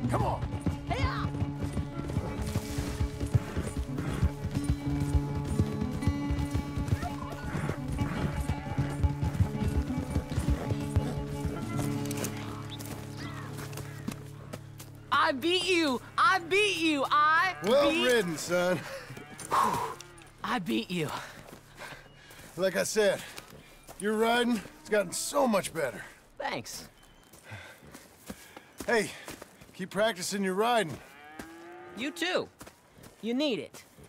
Come on. Hey-ya! I beat you! I beat you! Well ridden, son. I beat you. Like I said, your riding has gotten so much better. Thanks. Hey, keep practicing your riding. You too. You need it.